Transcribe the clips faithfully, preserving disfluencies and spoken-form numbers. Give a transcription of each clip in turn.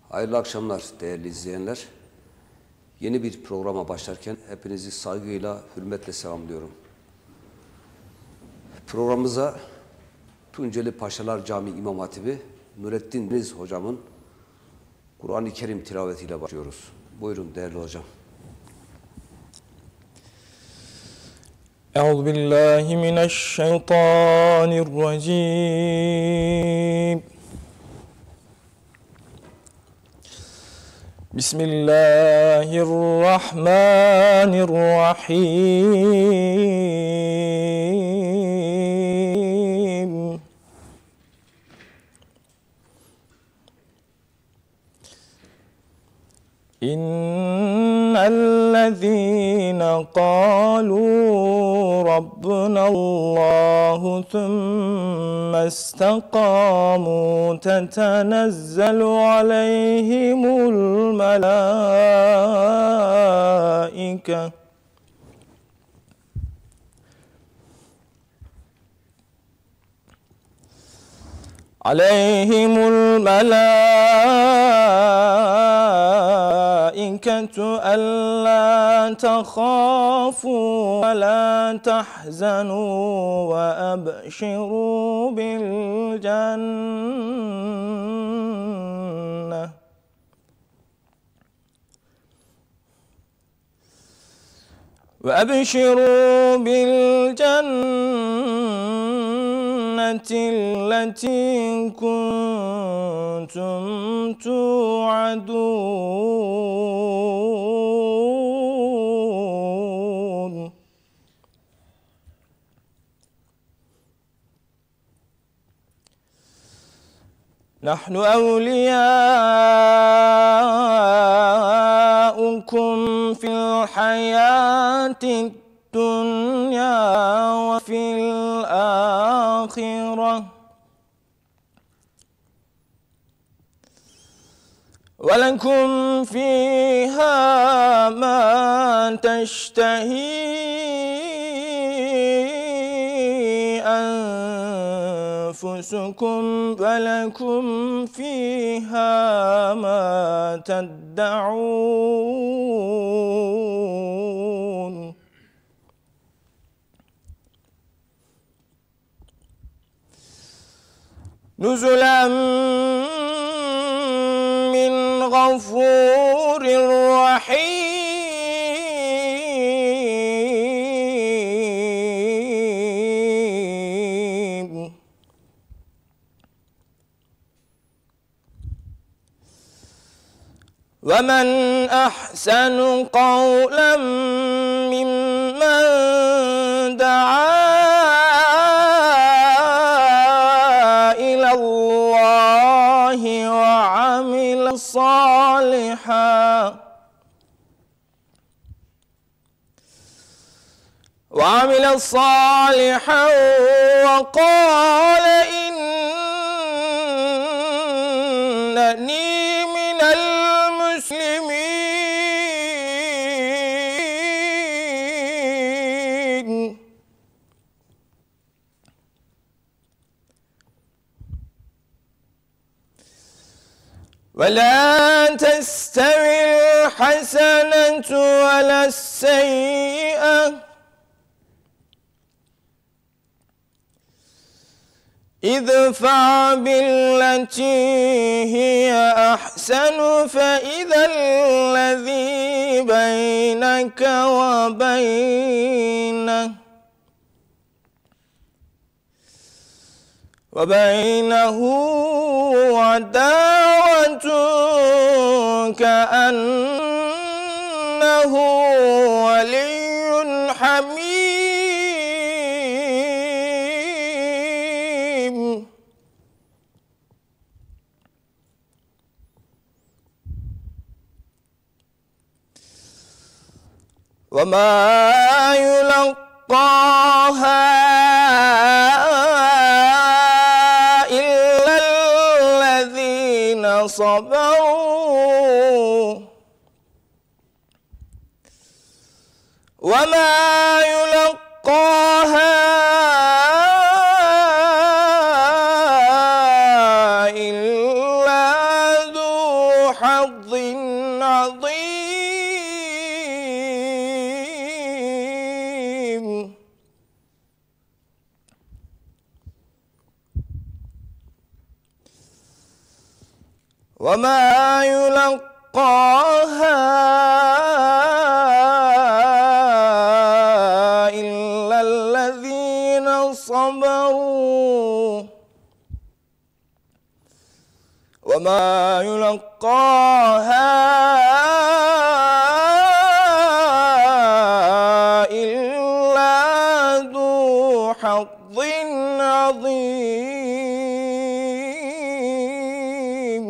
Hayırlı akşamlar değerli izleyenler. Yeni bir programa başlarken hepinizi saygıyla, hürmetle selamlıyorum. Programımıza Tunceli Paşalar Camii İmam Hatibi Nurettin Deniz hocamın Kur'an-ı Kerim tilavetiyle başlıyoruz. Buyurun değerli hocam. Euzubillahimineşşeytanirracim. Bismillahirrahmanirrahim. İnnellezîne qâlû Rabbunallâhu thumme istekâmû tetenezzelu aleyhimul melâike aleyhimul melâiketu ellâ tehâfû ve lâ tahzenû ve ebşirû bil cenneh ve ebşirû bil cennetilleti kuntum tu'adûn. Nahnu evliyâukum fil hayâti dünya ve fil âhire ve lekum fîhâ mâ teştehî enfusukum ve lekum fîhâ mâ tedde'ûn. Nüzulen min gafûrir rahîm. Ve men ahsenu kavlen mimmen da'a صالحا وعمل صالحا وقال إنني من المسلمين. ولا تستوي الحسنة ولا السيئة ادفع بالتي هي أحسن فإذا الذي بينك وبينه وبينه عداوة كأنه ولي حميم. وما يلقاها صبروا وما يلقاها إلا ذو وَمَا يُلَقَّاهَا إِلَّا الَّذِينَ صَبَرُوا وَمَا يُلَقَّاهَا إِلَّا ذُو حَظٍّ عَظِيمٍ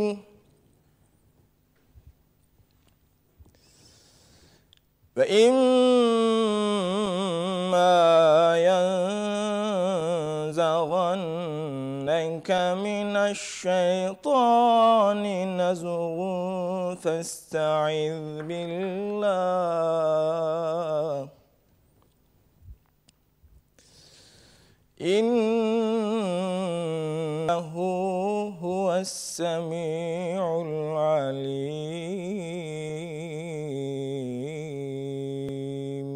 فَإِمَّا يَنزَغَنَّكَ مِنَ الشَّيْطَانِ نَزْغٌ فَاسْتَعِذْ بِاللَّهِ إِنَّهُ هُوَ السَّمِيعُ الْعَلِيمُ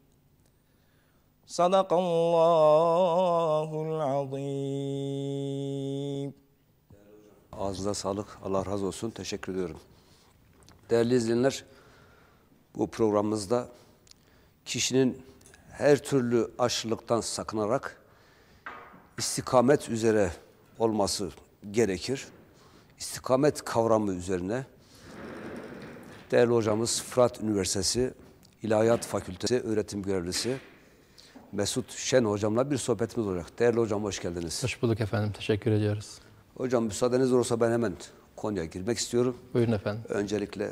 Sadakallahul azim. Ağzınıza sağlık. Allah razı olsun. Teşekkür ediyorum. Değerli izleyenler, bu programımızda kişinin her türlü aşırılıktan sakınarak istikamet üzere olması gerekir. İstikamet kavramı üzerine değerli hocamız Fırat Üniversitesi İlahiyat Fakültesi öğretim görevlisi Mesut Şen hocamla bir sohbetimiz olacak. Değerli hocam, hoş geldiniz. Hoş bulduk efendim. Teşekkür ediyoruz. Hocam, müsaadeniz olursa ben hemen konuya girmek istiyorum. Buyurun efendim. Öncelikle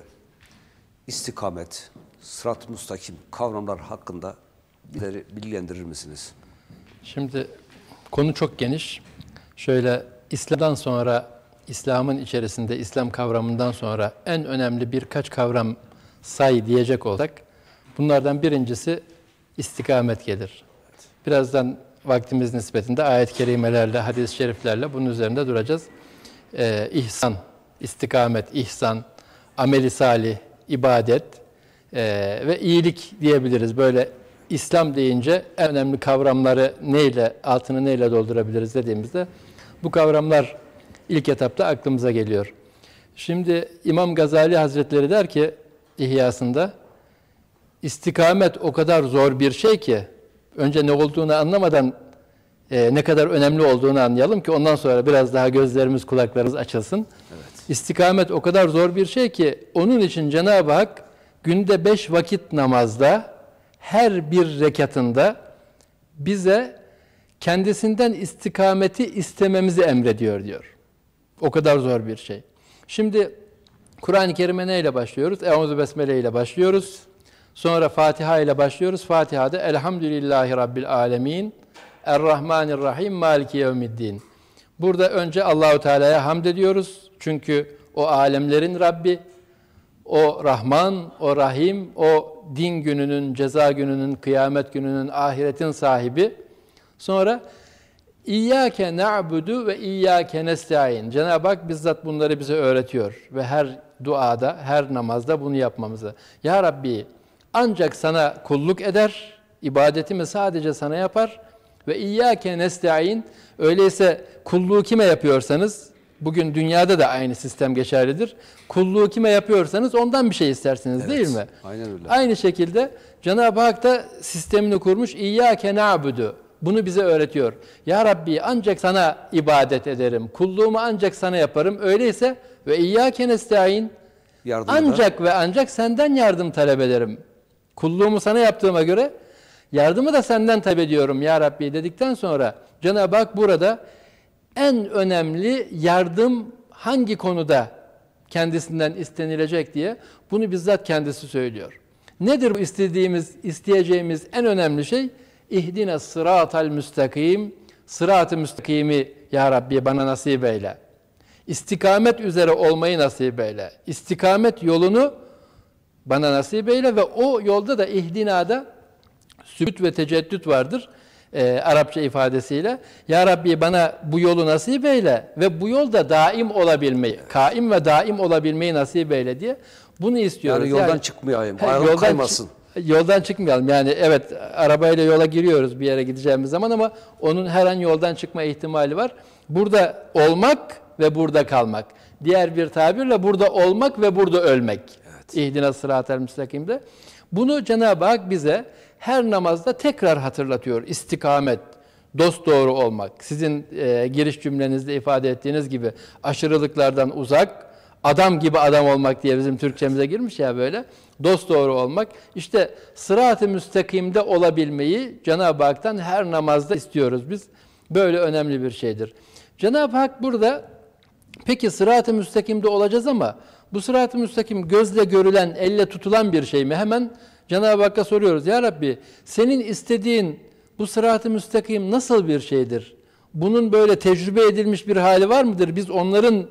istikamet, sırat-ı müstakim kavramlar hakkında bizleri bilgilendirir misiniz? Şimdi konu çok geniş. Şöyle İslam'dan sonra, İslam'ın içerisinde, İslam kavramından sonra en önemli birkaç kavram say diyecek olsak, bunlardan birincisi istikamet gelir. Birazdan vaktimiz nispetinde ayet-i kerimelerle, hadis-i şeriflerle bunun üzerinde duracağız. Ee, ihsan, istikamet, ihsan, ameli salih, ibadet e, ve iyilik diyebiliriz. Böyle İslam deyince en önemli kavramları neyle, altını neyle doldurabiliriz dediğimizde bu kavramlar ilk etapta aklımıza geliyor. Şimdi İmam Gazali Hazretleri der ki İhyasında, istikamet o kadar zor bir şey ki önce ne olduğunu anlamadan e, ne kadar önemli olduğunu anlayalım ki ondan sonra biraz daha gözlerimiz, kulaklarımız açılsın. Evet. İstikamet o kadar zor bir şey ki onun için Cenab-ı Hak günde beş vakit namazda her bir rekatında bize kendisinden istikameti istememizi emrediyor diyor. O kadar zor bir şey. Şimdi Kur'an-ı Kerim'e neyle başlıyoruz? Euzu Besmele ile başlıyoruz. Sonra Fatiha ile başlıyoruz. Fatiha'da Elhamdülillahi Rabbil Alemin, Errahmanirrahim, Maliki Yevmiddin. Burada önce Allahu Teala'ya hamd ediyoruz. Çünkü o alemlerin Rabbi, o Rahman, o Rahim, o din gününün, ceza gününün, kıyamet gününün, ahiretin sahibi. Sonra İyyâke na'budu ve İyyâke nesta'in. Cenab-ı Hak bizzat bunları bize öğretiyor ve her duada, her namazda bunu yapmamızı. Ya Rabbi, ancak sana kulluk eder, ibadetimi sadece sana yapar ve İyyâke nesta'in. Öyleyse kulluğu kime yapıyorsanız, bugün dünyada da aynı sistem geçerlidir. Kulluğu kime yapıyorsanız ondan bir şey istersiniz, evet, değil mi? Aynen öyle. Aynı şekilde Cenab-ı Hak da sistemini kurmuş. İyyâke na'budu. Bunu bize öğretiyor. Ya Rabbi, ancak sana ibadet ederim. Kulluğumu ancak sana yaparım. Öyleyse ve İyyâke nesta'in. Ancak ve ancak senden yardım talep ederim. Kulluğumu sana yaptığıma göre yardımı da senden talep ediyorum ya Rabbi dedikten sonra Cenab-ı Hak burada en önemli yardım hangi konuda kendisinden istenilecek diye bunu bizzat kendisi söylüyor. Nedir bu istediğimiz, isteyeceğimiz en önemli şey? İhdine sıratal müstakim, sırat-ı müstakimi ya Rabbi bana nasip eyle. İstikamet üzere olmayı nasip eyle. İstikamet yolunu bana nasip eyle ve o yolda da ihdinada sübüt ve teceddüt vardır. E, Arapça ifadesiyle. Ya Rabbi bana bu yolu nasip eyle ve bu yolda daim olabilmeyi, kaim ve daim olabilmeyi nasip eyle diye bunu istiyoruz. Yani yoldan yani, çıkmayayım, ayağım kaymasın. Yoldan çıkmayalım. Yani evet, arabayla yola giriyoruz bir yere gideceğimiz zaman ama onun her an yoldan çıkma ihtimali var. Burada olmak ve burada kalmak. Diğer bir tabirle burada olmak ve burada ölmek. Evet. İhdina sıratel müstakimde. Bunu Cenab-ı Hak bize her namazda tekrar hatırlatıyor. İstikamet, dosdoğru olmak. Sizin e, giriş cümlenizde ifade ettiğiniz gibi aşırılıklardan uzak, adam gibi adam olmak diye bizim Türkçemize girmiş ya böyle. Dosdoğru olmak. İşte sırat-ı müstakimde olabilmeyi Cenab-ı Hak'tan her namazda istiyoruz biz. Böyle önemli bir şeydir. Cenab-ı Hak burada peki sırat-ı müstakimde olacağız ama bu sırat-ı müstakim gözle görülen, elle tutulan bir şey mi? Hemen Cenab-ı Hakk'a soruyoruz. Ya Rabbi senin istediğin bu sırat-ı müstakim nasıl bir şeydir? Bunun böyle tecrübe edilmiş bir hali var mıdır? Biz onların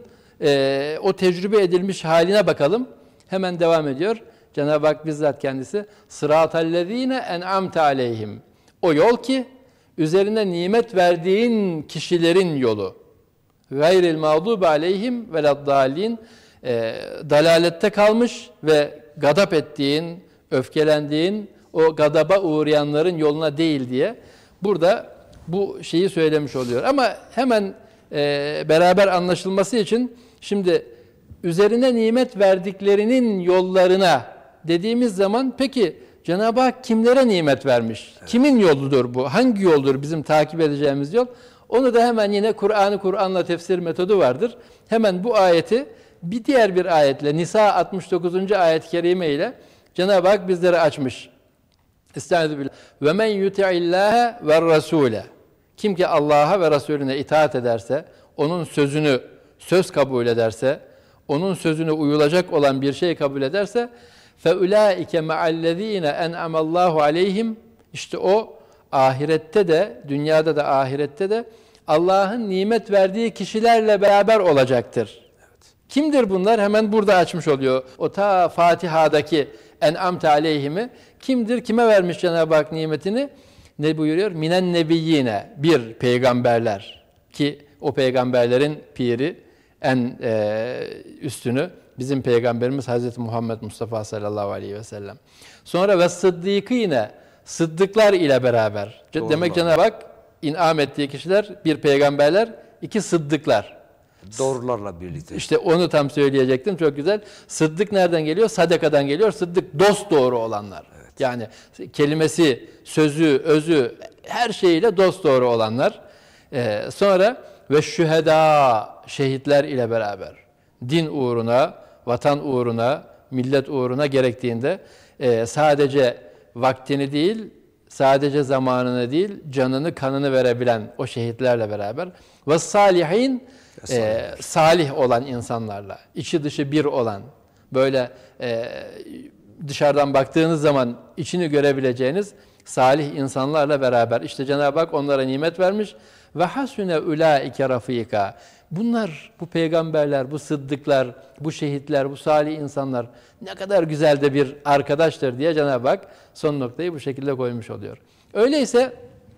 e, o tecrübe edilmiş haline bakalım. Hemen devam ediyor. Cenab-ı Hak bizzat kendisi sıratallezine en'amte aleyhim. O yol ki üzerine nimet verdiğin kişilerin yolu. Gayril mağdubi aleyhim veleddallin. E, dalalette kalmış ve gadap ettiğin, öfkelendiğin o gadaba uğrayanların yoluna değil diye burada bu şeyi söylemiş oluyor. Ama hemen e, beraber anlaşılması için şimdi üzerine nimet verdiklerinin yollarına dediğimiz zaman peki Cenab-ı Hak kimlere nimet vermiş? Evet. Kimin yoludur bu? Hangi yoldur bizim takip edeceğimiz yol? Onu da hemen yine Kur'an'ı Kur'an'la tefsir metodu vardır. Hemen bu ayeti bir diğer bir ayetle Nisa altmış dokuzuncu ayet-i kerime ile Cenab-ı Hak bizlere açmış. Estağfirullah. Ve men yuti'illâhe ve rasûle. Kim ki Allah'a ve Resulüne itaat ederse, onun sözünü söz kabul ederse, onun sözüne uyulacak olan bir şey kabul ederse fe ulaike ma'allezîne en'amallâhu aleyhim. İşte o ahirette de, dünyada da ahirette de Allah'ın nimet verdiği kişilerle beraber olacaktır. Evet. Kimdir bunlar? Hemen burada açmış oluyor. O ta Fatiha'daki en'amte aleyhimi kimdir? Kime vermiş Cenab-ı Hak nimetini? Ne buyuruyor? Minen nebiyyine. Bir, peygamberler. Ki o peygamberlerin piri, en e, üstünü bizim peygamberimiz Hazreti Muhammed Mustafa sallallahu aleyhi ve sellem. Sonra ve sıddîkîne. Sıddıklar ile beraber. Doğrular. Demek Cenab-ı Hak inam ettiği kişiler bir peygamberler, iki sıddıklar. Doğrularla birlikte. İşte onu tam söyleyecektim. Çok güzel. Sıddık nereden geliyor? Sadakadan geliyor. Sıddık dost doğru olanlar. Evet. Yani kelimesi, sözü, özü her şeyiyle dost doğru olanlar. Ee, sonra ve şühedâ şehitler ile beraber. Din uğruna, vatan uğruna, millet uğruna gerektiğinde e, sadece vaktini değil, sadece zamanını değil, canını, kanını verebilen o şehitlerle beraber ve salihin e, salih olan insanlarla, içi dışı bir olan, böyle e, dışarıdan baktığınız zaman içini görebileceğiniz salih insanlarla beraber. İşte Cenab-ı Hak onlara nimet vermiş ve hasune ulaike rafika. Bunlar, bu peygamberler, bu sıddıklar, bu şehitler, bu salih insanlar ne kadar güzel de bir arkadaştır diye Cenab-ı Hak son noktayı bu şekilde koymuş oluyor. Öyleyse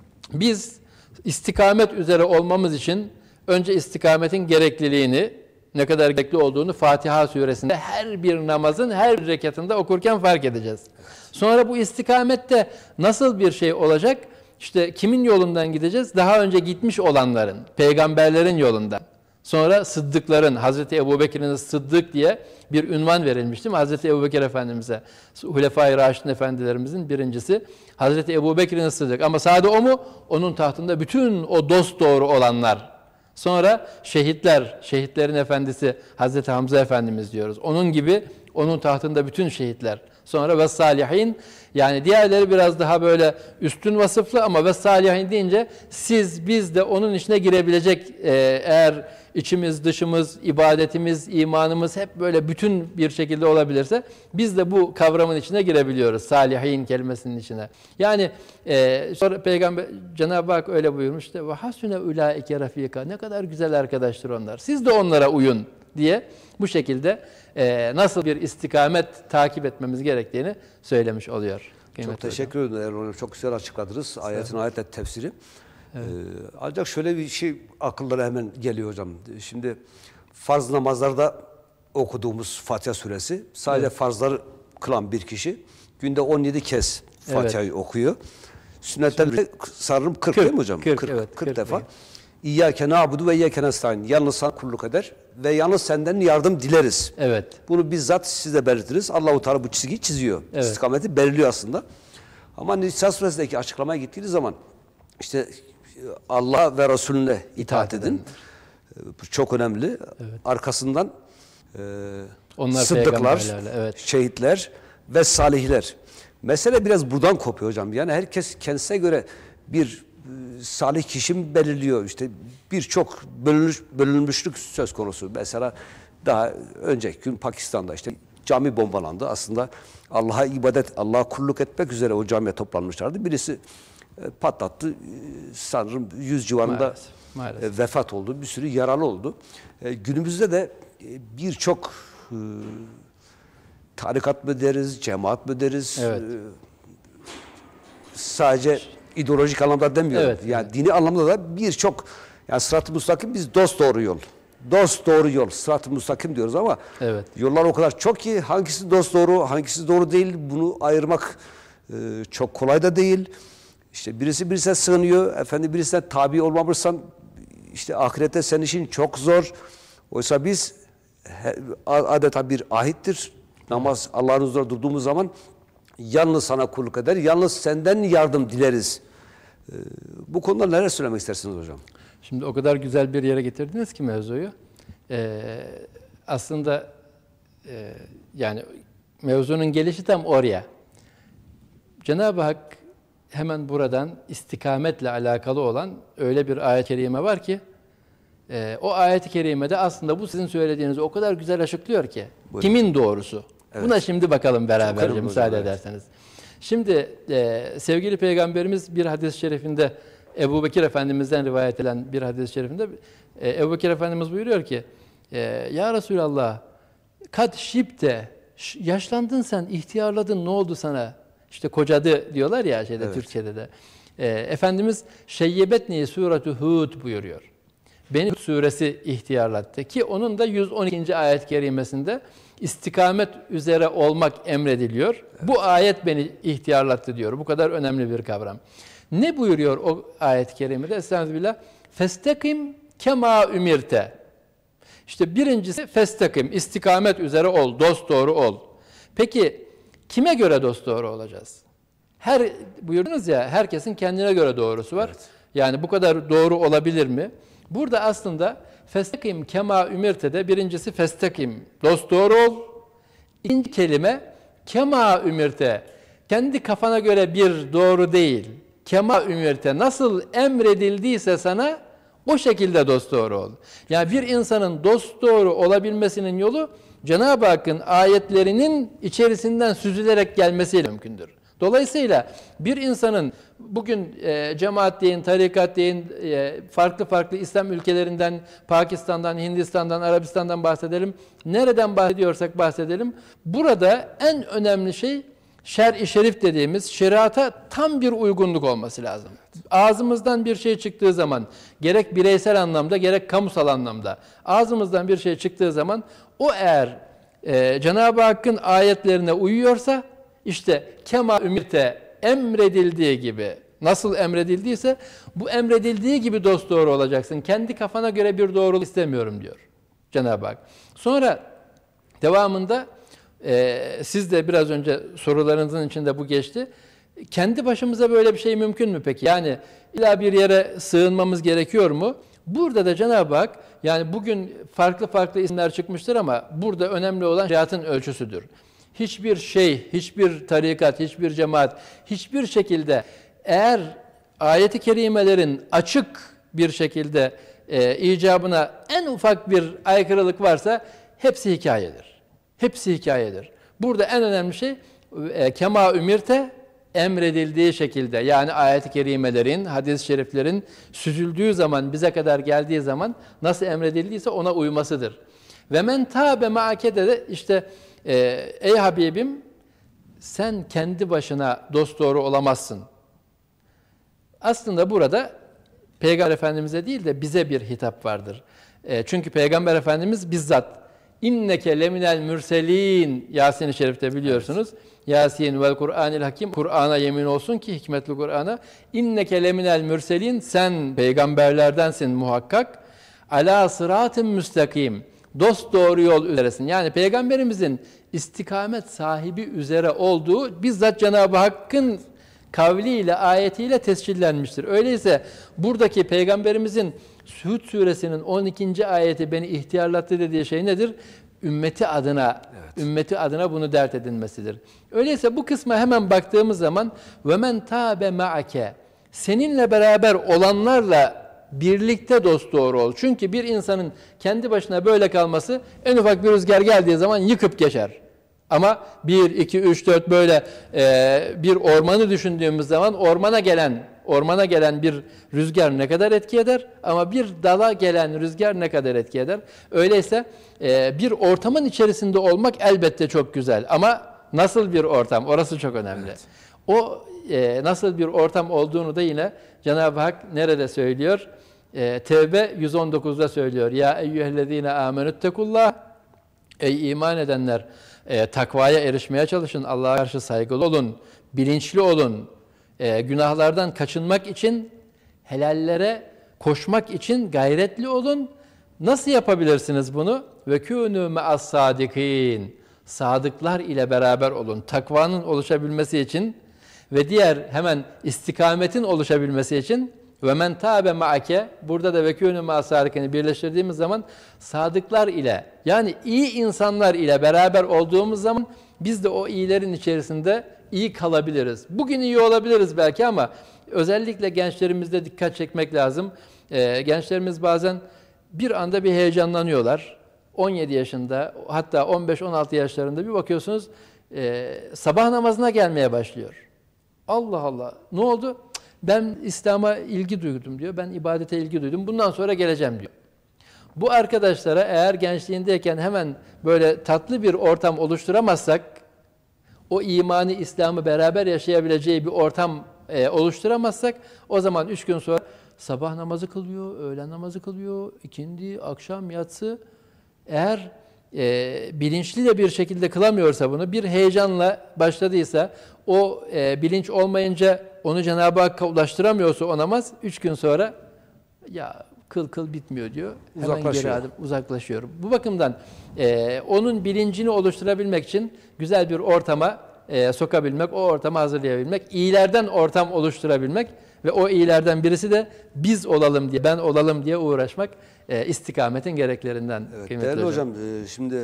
biz istikamet üzere olmamız için önce istikametin gerekliliğini, ne kadar gerekli olduğunu Fatiha suresinde her bir namazın her rekatında okurken fark edeceğiz. Sonra bu istikamette nasıl bir şey olacak? İşte kimin yolundan gideceğiz? Daha önce gitmiş olanların, peygamberlerin yolundan. Sonra sıddıkların, Hazreti Ebubekir'in Sıddık diye bir ünvan verilmişti mi Hazreti Ebubekir Efendimiz'e? Hulefai Raşidin Efendilerimizin birincisi Hazreti Ebubekir'in Sıddık. Ama sadece o mu? Onun tahtında bütün o dost doğru olanlar. Sonra şehitler, şehitlerin efendisi Hazreti Hamza Efendimiz diyoruz. Onun gibi onun tahtında bütün şehitler. Sonra ve salihin, yani diğerleri biraz daha böyle üstün vasıflı ama ve salihin deyince siz biz de onun içine girebilecek e, eğer içimiz, dışımız, ibadetimiz, imanımız hep böyle bütün bir şekilde olabilirse biz de bu kavramın içine girebiliyoruz. Salihin kelimesinin içine. Yani e, sonra Peygamber Cenab-ı Hak öyle buyurmuş de ve hasune ulaike rafika. Ne kadar güzel arkadaştır onlar. Siz de onlara uyun diye bu şekilde e, nasıl bir istikamet takip etmemiz gerektiğini söylemiş oluyor. Çok teşekkür ederim Erol Hocam. Çok güzel açıkladınız. Ayetin ayetle tefsiri. Evet. Ee, ancak şöyle bir şey akıllara hemen geliyor hocam. Şimdi farz namazlarda okuduğumuz Fatiha suresi sadece evet. farzları kılan bir kişi günde on yedi kez Fatiha'yı evet. okuyor. Sünnetten sanırım kırk, kırk değil mi hocam? kırk, kırk, evet, kırk defa. İyyâke na'budu ve iyyâke nestaîn. Yalnız sana kulluk eder ve yalnız senden yardım dileriz. Evet. Bunu bizzat siz de belirtiriz. Allah-u Teala bu çizgiyi çiziyor. Evet. İstikameti belirliyor aslında. Ama Nisa suresindeki açıklamaya gittiğiniz zaman işte Allah ve Resulüne itaat, İtaat edin. edin. Bu çok önemli. Evet. Arkasından e, Onlar sıddıklar, peygamberlerle, evet. şehitler ve salihler. Mesele biraz buradan kopuyor hocam. Yani herkes kendisine göre bir e, salih kişi mi belirliyor? İşte birçok bölünmüş, bölünmüşlük söz konusu. Mesela daha önceki gün Pakistan'da işte cami bombalandı. Aslında Allah'a ibadet, Allah'a kulluk etmek üzere o camiye toplanmışlardı. Birisi e, patlattı. E, sanırım yüz civarında Maalesef, maalesef. e, vefat oldu. Bir sürü yaralı oldu. E, günümüzde de e, birçok e, tarikat mı deriz, cemaat mı deriz? Evet. E, sadece ideolojik anlamda demiyorum. Evet, yani evet. dini anlamda da birçok, yani sırat-ı müstakim, biz dost doğru yol. Dost doğru yol, sırat-ı müstakim diyoruz ama Evet. yollar o kadar çok ki hangisi dost doğru, hangisi doğru değil, bunu ayırmak e, çok kolay da değil. İşte birisi birisine sığınıyor, efendim birisine tabi olmamışsan işte ahirette senin için çok zor. Oysa biz he, adeta bir ahittir. Namaz Allah'ın huzurunda durduğumuz zaman yalnız sana kulluk eder, yalnız senden yardım dileriz. Ee, bu konuda neler söylemek istersiniz hocam? Şimdi o kadar güzel bir yere getirdiniz ki mevzuyu. Ee, aslında e, yani mevzunun gelişi tam oraya. Cenab-ı Hak hemen buradan istikametle alakalı olan öyle bir ayet-i kerime var ki e, o ayet-i kerimede aslında bu sizin söylediğinizi o kadar güzel açıklıyor ki. Buyurun. Kimin doğrusu? Evet. Buna şimdi bakalım beraberce önemli müsaade hocam, evet. ederseniz. Şimdi e, sevgili Peygamberimiz bir hadis-i şerifinde Ebu Bekir Efendimiz'den rivayet edilen bir hadis-i şerifinde e, Ebu Bekir Efendimiz buyuruyor ki e, Ya Resulallah kad şibte yaşlandın sen, ihtiyarladın, ne oldu sana? İşte kocadı diyorlar ya şeyde, Evet. Türkçe'de de. E, Efendimiz Şeyyebetni suratu Hud buyuruyor. Beni Hud suresi ihtiyarlattı ki onun da yüz on ikinci ayet-i kerimesinde istikamet üzere olmak emrediliyor. Evet. Bu ayet beni ihtiyarlattı diyor. Bu kadar önemli bir kavram. Ne buyuruyor o ayet-i kerimede? Estağfirullah. Festekim kema ümirte. İşte birincisi festekim, istikamet üzere ol, dosdoğru ol. Peki kime göre dosdoğru olacağız? Her buyurdunuz ya, herkesin kendine göre doğrusu var. Evet. Yani bu kadar doğru olabilir mi? Burada aslında festekim kema ümirte'de birincisi festekim, dosdoğru ol. İkinci kelime kema ümirte. Kendi kafana göre bir doğru değil. Kema ümirte, nasıl emredildiyse sana o şekilde dosdoğru ol. Yani bir insanın dosdoğru olabilmesinin yolu Cenab-ı Hakk'ın ayetlerinin içerisinden süzülerek gelmesiyle mümkündür. Dolayısıyla bir insanın bugün e, cemaat deyin, tarikat deyin, e, farklı farklı İslam ülkelerinden, Pakistan'dan, Hindistan'dan, Arabistan'dan bahsedelim. Nereden bahsediyorsak bahsedelim. Burada en önemli şey şer-i şerif dediğimiz şeriata tam bir uygunluk olması lazım. Ağzımızdan bir şey çıktığı zaman, gerek bireysel anlamda gerek kamusal anlamda ağzımızdan bir şey çıktığı zaman o eğer e, Cenab-ı Hakk'ın ayetlerine uyuyorsa işte kema ümirte, emredildiği gibi, nasıl emredildiyse bu emredildiği gibi dosdoğru olacaksın. Kendi kafana göre bir doğruluk istemiyorum diyor Cenab-ı Hak. Sonra devamında e, siz de biraz önce sorularınızın içinde bu geçti. Kendi başımıza böyle bir şey mümkün mü peki? Yani illa bir yere sığınmamız gerekiyor mu? Burada da Cenab-ı Hak, yani bugün farklı farklı isimler çıkmıştır ama burada önemli olan şeriatın ölçüsüdür. Hiçbir şey, hiçbir tarikat, hiçbir cemaat, hiçbir şekilde eğer ayet-i kerimelerin açık bir şekilde e, icabına en ufak bir aykırılık varsa hepsi hikayedir. Hepsi hikayedir. Burada en önemli şey e, kema ümirte, emredildiği şekilde, yani ayet-i kerimelerin, hadis-i şeriflerin süzüldüğü zaman, bize kadar geldiği zaman nasıl emredildiyse ona uymasıdır. Ve men tâbe ma'akede de işte e, ey Habibim sen kendi başına dosdoğru olamazsın. Aslında burada Peygamber Efendimiz'e değil de bize bir hitap vardır. E, çünkü Peygamber Efendimiz bizzat İnneke leminel mürselin. Yasin-i Şerif'te biliyorsunuz. Yasin vel Kur'anil Hakim. Kur'an'a yemin olsun ki hikmetli Kur'an'a. İnneke leminel mürselin. Sen peygamberlerdensin muhakkak. Ala sıratın müstakim. Dost doğru yol üzeresin. Yani peygamberimizin istikamet sahibi üzere olduğu bizzat Cenab-ı Hakk'ın kavliyle, ayetiyle tescillenmiştir. Öyleyse buradaki peygamberimizin Hud suresinin on ikinci ayeti beni ihtiyarlattı dediği şey nedir? Ümmeti adına, evet. ümmeti adına bunu dert edinmesidir. Öyleyse bu kısma hemen baktığımız zaman ve men tabe ma'ake, seninle beraber olanlarla birlikte dosdoğru ol. Çünkü bir insanın kendi başına böyle kalması en ufak bir rüzgar geldiği zaman yıkıp geçer. Ama bir, iki, üç, dört böyle e, bir ormanı düşündüğümüz zaman ormana gelen ormana gelen bir rüzgar ne kadar etki eder? Ama bir dala gelen rüzgar ne kadar etki eder? Öyleyse e, bir ortamın içerisinde olmak elbette çok güzel. Ama nasıl bir ortam? Orası çok önemli. Evet. O e, nasıl bir ortam olduğunu da yine Cenab-ı Hak nerede söylüyor? E, Tevbe yüz on dokuzda söylüyor. Ya eyyühellezine amenüttekullah. Ey iman edenler, e, takvaya erişmeye çalışın, Allah'a karşı saygılı olun, bilinçli olun, e, günahlardan kaçınmak için, helallere koşmak için gayretli olun. Nasıl yapabilirsiniz bunu? Ve kûnû me'as sâdikîn. Sadıklar ile beraber olun. Takvanın oluşabilmesi için ve diğer hemen istikametin oluşabilmesi için ve men tâbe ma'ake, burada da ve kûnû me'as sâdikîn'i birleştirdiğimiz zaman sadıklar ile, yani iyi insanlar ile beraber olduğumuz zaman biz de o iyilerin içerisinde iyi kalabiliriz. Bugün iyi olabiliriz belki ama özellikle gençlerimizde dikkat çekmek lazım. Ee, gençlerimiz bazen bir anda bir heyecanlanıyorlar. on yedi yaşında, hatta on beş on altı yaşlarında bir bakıyorsunuz e, sabah namazına gelmeye başlıyor. Allah Allah, ne oldu? Ben İslam'a ilgi duydum diyor, ben ibadete ilgi duydum, bundan sonra geleceğim diyor. Bu arkadaşlara eğer gençliğindeyken hemen böyle tatlı bir ortam oluşturamazsak, o imanı, İslam'ı beraber yaşayabileceği bir ortam e, oluşturamazsak, o zaman üç gün sonra sabah namazı kılıyor, öğlen namazı kılıyor, ikindi, akşam, yatsı. Eğer e, bilinçli de bir şekilde kılamıyorsa bunu, bir heyecanla başladıysa, o e, bilinç olmayınca onu Cenab-ı Hakk'a ulaştıramıyorsa o namaz, üç gün sonra ya kıl kıl bitmiyor diyor. Hemen geri adım uzaklaşıyor. Bu bakımdan e, onun bilincini oluşturabilmek için güzel bir ortama e, sokabilmek, o ortamı hazırlayabilmek, iyilerden ortam oluşturabilmek ve o iyilerden birisi de biz olalım diye, ben olalım diye uğraşmak e, istikametin gereklerinden. Evet, değerli hocam, e, şimdi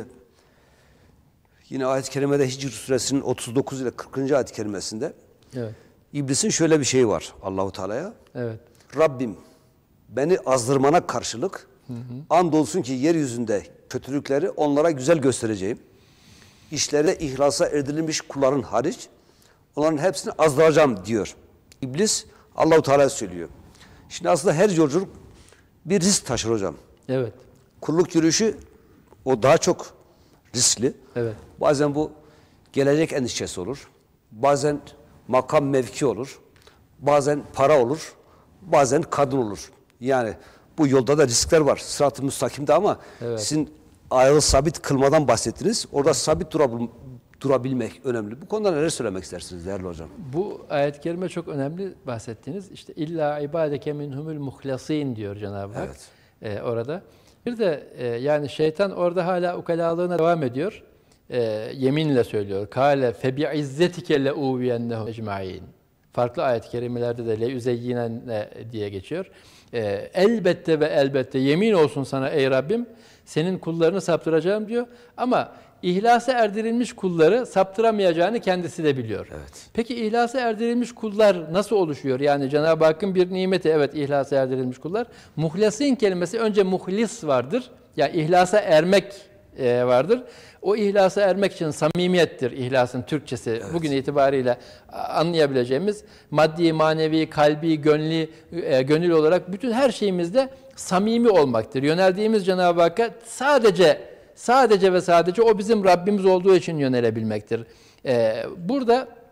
yine ayet-i kerimede Hicr suresinin otuz dokuz ile kırkıncı ayet-i kerimesinde evet. İblisin şöyle bir şeyi var Allahu Teala'ya. Evet. Rabbim beni azdırmana karşılık hı hı. andolsun ki yeryüzünde kötülükleri onlara güzel göstereceğim. İşlerinde ihlasa erdirilmiş kulların hariç onların hepsini azdıracağım diyor. İblis Allahu Teala söylüyor. Şimdi aslında her yolculuk bir risk taşır hocam. Evet. Kulluk yürüyüşü o daha çok riskli. Evet. Bazen bu gelecek endişesi olur. Bazen makam mevki olur. Bazen para olur. Bazen kadın olur. Yani bu yolda da riskler var. Sırat-ı müstakimde ama evet. sizin ayağı sabit kılmadan bahsettiniz. Orada sabit durabil durabilmek önemli. Bu konuda neler söylemek istersiniz değerli hocam? Bu ayet-i kerime çok önemli bahsettiğiniz. İşte illa ibadeke minhumul muhlasin diyor Cenab-ı Hak evet. ee, orada. Bir de e, yani şeytan orada hala ukalalığına devam ediyor. E, yeminle söylüyor. Kâle febi izzetike le uviyennehum ecmaîn. Farklı ayet-i kerimelerde de le üzeyyinen diye geçiyor. E, elbette ve elbette yemin olsun sana ey Rabbim, senin kullarını saptıracağım diyor. Ama İhlasa erdirilmiş kulları saptıramayacağını kendisi de biliyor. Evet. Peki ihlasa erdirilmiş kullar nasıl oluşuyor? Yani Cenab-ı Hakk'ın bir nimeti, evet ihlasa erdirilmiş kullar. Muhlasin kelimesi önce muhlis vardır. Yani ihlasa ermek e, vardır. O ihlasa ermek için samimiyettir ihlasın Türkçesi. Evet. Bugün itibariyle anlayabileceğimiz maddi, manevi, kalbi, gönlü, e, gönül olarak bütün her şeyimizde samimi olmaktır. Yöneldiğimiz Cenab-ı Hakk'a sadece Sadece ve sadece o bizim Rabbimiz olduğu için yönelebilmektir. Ee, burada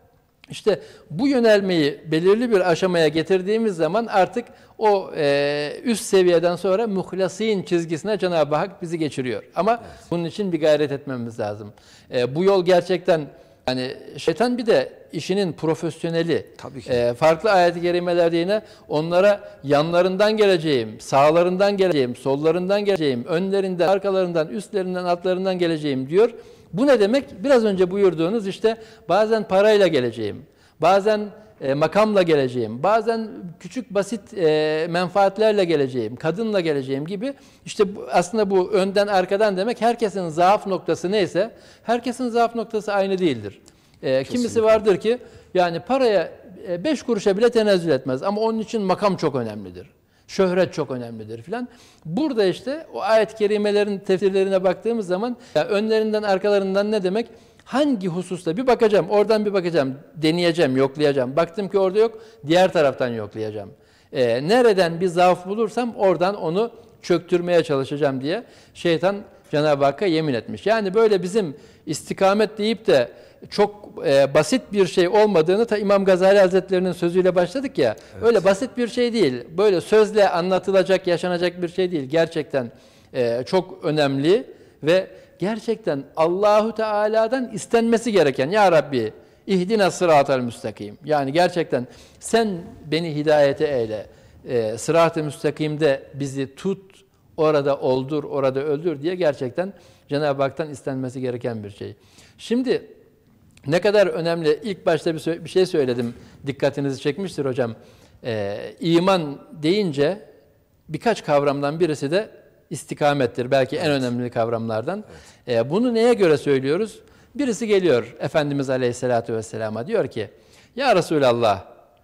İşte bu yönelmeyi belirli bir aşamaya getirdiğimiz zaman artık o e, üst seviyeden sonra muhlasin çizgisine Cenab-ı Hak bizi geçiriyor. Ama evet. bunun için bir gayret etmemiz lazım. E, bu yol gerçekten, yani şeytan bir de işinin profesyoneli. Tabii ki. E, farklı ayet-i kerimelerde yine onlara yanlarından geleceğim, sağlarından geleceğim, sollarından geleceğim, önlerinden, arkalarından, üstlerinden, altlarından geleceğim diyor. Bu ne demek? Biraz önce buyurduğunuz işte bazen parayla geleceğim, bazen e, makamla geleceğim, bazen küçük basit e, menfaatlerle geleceğim, kadınla geleceğim gibi. İşte bu, aslında bu önden arkadan demek, herkesin zaaf noktası neyse, herkesin zaaf noktası aynı değildir. E, kimisi vardır ki yani paraya e, beş kuruşa bile tenezzül etmez ama onun için makam çok önemlidir. Şöhret çok önemlidir filan. Burada işte o ayet-i kerimelerin tefsirlerine baktığımız zaman ya önlerinden arkalarından ne demek? Hangi hususta bir bakacağım, oradan bir bakacağım, deneyeceğim, yoklayacağım. Baktım ki orada yok, diğer taraftan yoklayacağım. Ee, nereden bir zaaf bulursam oradan onu çöktürmeye çalışacağım diye şeytan Cenab-ı Hakk'a yemin etmiş. Yani böyle bizim istikamet deyip de çok e, basit bir şey olmadığını ta İmam Gazali Hazretleri'nin sözüyle başladık ya. Evet. Öyle basit bir şey değil. Böyle sözle anlatılacak, yaşanacak bir şey değil. Gerçekten e, çok önemli ve gerçekten Allahu Teala'dan istenmesi gereken, ya Rabbi ihdina sıratel müstakim. Yani gerçekten sen beni hidayete eyle. E, sırat-ı müstakimde bizi tut, orada oldur, orada öldür diye gerçekten Cenab-ı Hak'tan istenmesi gereken bir şey. Şimdi ne kadar önemli, ilk başta bir, bir şey söyledim, dikkatinizi çekmiştir hocam. Ee, iman deyince birkaç kavramdan birisi de istikamettir. Belki evet. en önemli kavramlardan. Evet. Ee, bunu neye göre söylüyoruz? Birisi geliyor Efendimiz Aleyhisselatü Vesselam'a, diyor ki, ya Resulallah,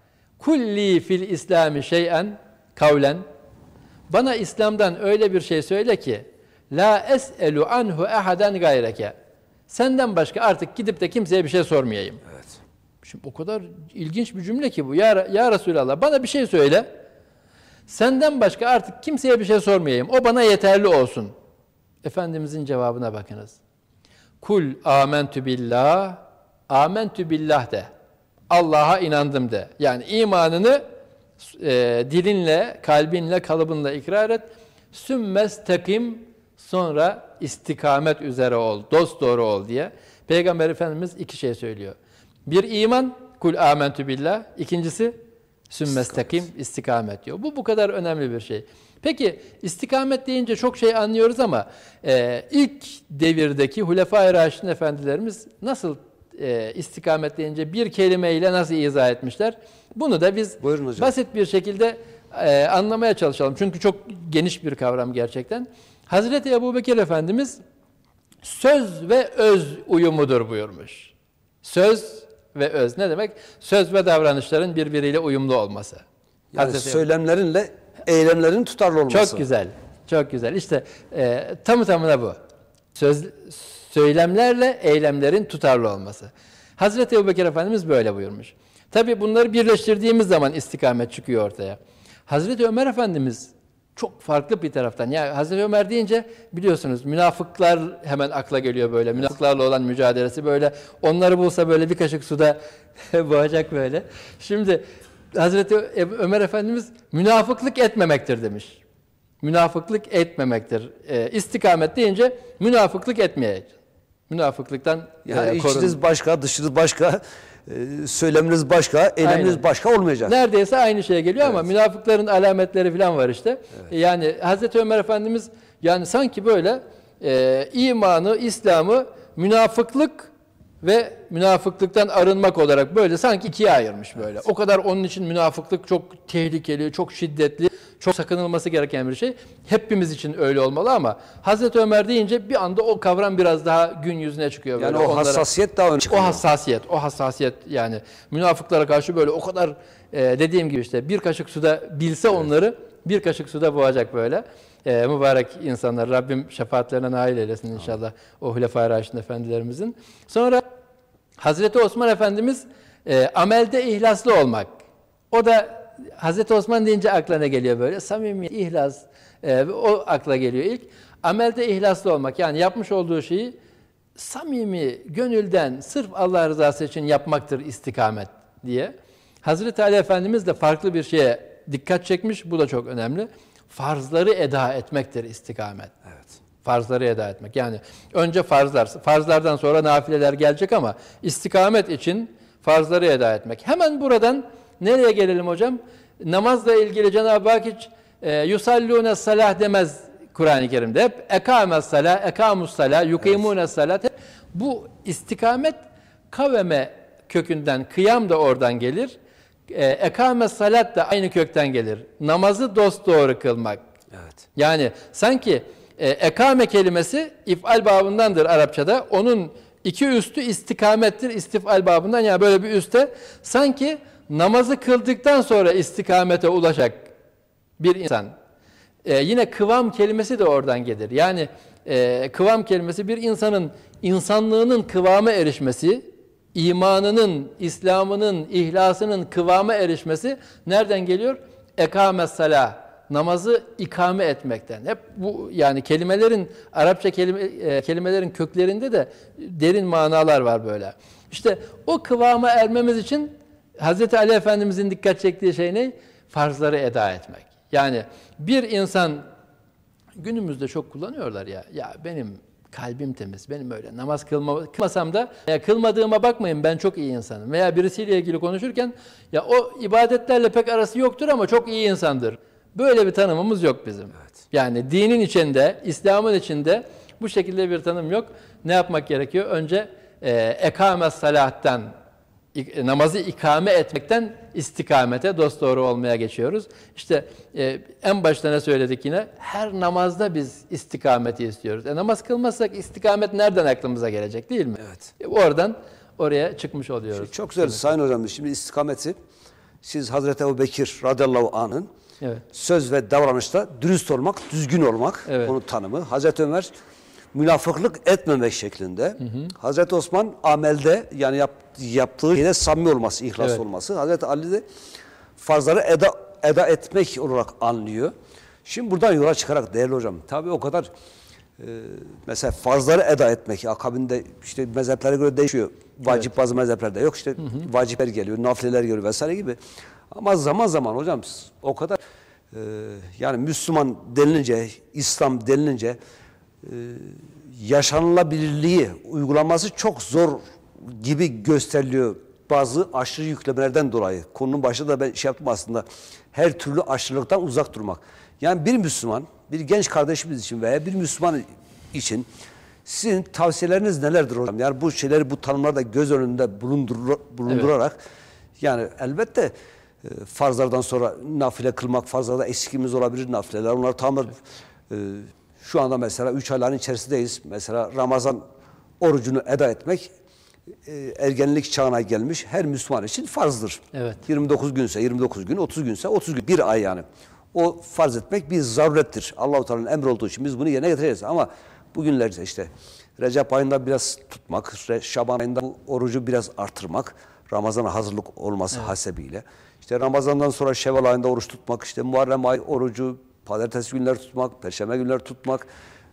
kulli fil İslami şey'en kavlen, bana İslam'dan öyle bir şey söyle ki, la es'elu anhu ehaden gayreke. Senden başka artık gidip de kimseye bir şey sormayayım. Evet. Şimdi o kadar ilginç bir cümle ki bu. Ya, ya Resulallah bana bir şey söyle. Senden başka artık kimseye bir şey sormayayım. O bana yeterli olsun. Efendimizin cevabına bakınız. Kul amentü billah, amentü billah de. Allah'a inandım de. Yani imanını e, dilinle, kalbinle, kalıbınla ikrar et. Sümmestekim, sonra istikamet üzere ol, dosdoğru ol diye Peygamber Efendimiz iki şey söylüyor. Bir iman, kul amentü billah. İkincisi sümmestekim, istikamet diyor. Bu bu kadar önemli bir şey. Peki istikamet deyince çok şey anlıyoruz ama e, ilk devirdeki Hulefai Raşidin efendilerimiz nasıl e, istikamet deyince bir kelimeyle nasıl izah etmişler? Bunu da biz basit bir şekilde e, anlamaya çalışalım. Çünkü çok geniş bir kavram gerçekten. Hazreti Ebubekir Efendimiz söz ve öz uyumudur buyurmuş. Söz ve öz ne demek? Söz ve davranışların birbiriyle uyumlu olması. Yani Hazreti söylemlerinle eylemlerin tutarlı olması. Çok güzel, çok güzel. İşte e, tamı tamına bu. Söz, söylemlerle eylemlerin tutarlı olması. Hazreti Ebubekir Efendimiz böyle buyurmuş. Tabii bunları birleştirdiğimiz zaman istikamet çıkıyor ortaya. Hazreti Ömer Efendimiz çok farklı bir taraftan. Yani Hazreti Ömer deyince biliyorsunuz münafıklar hemen akla geliyor böyle. Evet. Münafıklarla olan mücadelesi böyle. Onları bulsa böyle bir kaşık suda boğacak böyle. Şimdi Hazreti Ömer Efendimiz münafıklık etmemektir demiş. Münafıklık etmemektir. E, istikamet deyince münafıklık etmeyecek. Münafıklıktan yani e, içiniz başka, dışınız başka, e, söyleminiz başka, eyleminiz Aynen. başka olmayacak. Neredeyse aynı şeye geliyor evet. ama münafıkların alametleri falan var işte. Evet. Yani Hazreti Ömer Efendimiz yani sanki böyle e, imanı, İslam'ı münafıklık ve münafıklıktan arınmak olarak böyle sanki ikiye ayırmış böyle. Evet. O kadar onun için münafıklık çok tehlikeli, çok şiddetli, çok sakınılması gereken bir şey. Hepimiz için öyle olmalı ama Hazreti Ömer deyince bir anda o kavram biraz daha gün yüzüne çıkıyor. Böyle. Yani o Onlara, hassasiyet daha öne çıkıyor. O hassasiyet, o hassasiyet yani münafıklara karşı böyle o kadar e, dediğim gibi işte bir kaşık suda bilse evet. onları bir kaşık suda boğacak böyle. E, mübarek insanlar. Rabbim şefaatlerine nail eylesin inşallah o Hulefai Raşidin efendilerimizin. Sonra Hazreti Osman Efendimiz e, amelde ihlaslı olmak. O da Hazreti Osman deyince aklına geliyor böyle. Samimi, ihlas, e, o akla geliyor ilk. Amelde ihlaslı olmak. Yani yapmış olduğu şeyi samimi, gönülden, sırf Allah rızası için yapmaktır istikamet diye. Hazreti Ali Efendimiz de farklı bir şeye dikkat çekmiş. Bu da çok önemli. Farzları eda etmektir istikamet. Evet. Farzları eda etmek. Yani önce farzlar, farzlardan sonra nafileler gelecek ama istikamet için farzları eda etmek. Hemen buradan nereye gelelim hocam? Namazla ilgili Cenab-ı Hak hiç e, yusallûne salah demez Kur'an-ı Kerim'de. Hep ekâmes salah, ekâmus salah, yukîmûne salat. Bu istikamet kaveme kökünden, kıyam da oradan gelir. E, ekâmes salat da aynı kökten gelir. Namazı dosdoğru kılmak. Evet. Yani sanki e, ekame kelimesi if'al babındandır Arapçada. Onun iki üstü istikamettir istif'al babından. Yani böyle bir üste sanki namazı kıldıktan sonra istikamete ulaşacak bir insan. E, yine kıvam kelimesi de oradan gelir. Yani e, kıvam kelimesi bir insanın insanlığının kıvama erişmesi, imanının, İslam'ının, ihlasının kıvama erişmesi nereden geliyor? Ekâmes salah, namazı ikame etmekten. Hep bu yani kelimelerin, Arapça kelime, e, kelimelerin köklerinde de derin manalar var böyle. İşte o kıvama ermemiz için Hazreti Ali Efendimizin dikkat çektiği şey ne? Farzları eda etmek. Yani bir insan günümüzde çok kullanıyorlar ya. Ya benim kalbim temiz, benim öyle namaz kılma, kılmasam da ya kılmadığıma bakmayın ben çok iyi insanım. Veya birisiyle ilgili konuşurken ya o ibadetlerle pek arası yoktur ama çok iyi insandır. Böyle bir tanımımız yok bizim. Evet. Yani dinin içinde, İslam'ın içinde bu şekilde bir tanım yok. Ne yapmak gerekiyor? Önce e, ekâmes salâh'tan, namazı ikame etmekten istikamete, dosdoğru olmaya geçiyoruz. İşte e, en başta ne söyledik yine? Her namazda biz istikameti istiyoruz. E, namaz kılmazsak istikamet nereden aklımıza gelecek değil mi? Evet. E, oradan oraya çıkmış oluyoruz. Şimdi çok güzel Sayın Hocam. Şimdi istikameti siz Hazreti Ebubekir radıyallahu anh'ın evet. söz ve davranışta dürüst olmak, düzgün olmak evet. onun tanımı. Hazreti Ömer münafıklık etmemek şeklinde. Hı hı. Hazreti Osman amelde yani yap, yaptığı şeyde samimi olması, ihlas evet. olması. Hazreti Ali de farzları eda, eda etmek olarak anlıyor. Şimdi buradan yola çıkarak değerli hocam, tabii o kadar e, mesela farzları eda etmek akabinde işte mezheplere göre değişiyor. Vacip evet. bazı mezheplerde yok işte hı hı. vacipler geliyor, nafileler geliyor vesaire gibi. Ama zaman zaman hocam o kadar e, yani Müslüman denilince, İslam denilince e, yaşanılabilirliği uygulaması çok zor gibi gösteriliyor bazı aşırı yüklemelerden dolayı. Konunun başında da ben şey yaptım aslında. Her türlü aşırılıktan uzak durmak. Yani bir Müslüman, bir genç kardeşimiz için veya bir Müslüman için sizin tavsiyeleriniz nelerdir hocam? Yani bu şeyleri, bu tanımları da göz önünde bulundur, bulundurarak evet. yani elbette e, farzlardan sonra nafile kılmak, farzlarda eksikimiz olabilir nafileler. Onları tamamen e, şu anda mesela üç ayların içerisindeyiz. Mesela Ramazan orucunu eda etmek e, ergenlik çağına gelmiş her Müslüman için farzdır. Evet. yirmi dokuz günse yirmi dokuz gün, otuz günse otuz gün, bir ay yani. O farz etmek bir zarurettir. Allah-u Teala'nın emri olduğu için biz bunu yerine getireceğiz. Ama bugünlerde işte Recep ayında biraz tutmak, Şaban ayında bu orucu biraz artırmak, Ramazan'a hazırlık olması evet. hasebiyle. İşte Ramazan'dan sonra Şevval ayında oruç tutmak, işte Muharrem ay orucu, pazartesi günleri tutmak, perşembe günleri tutmak,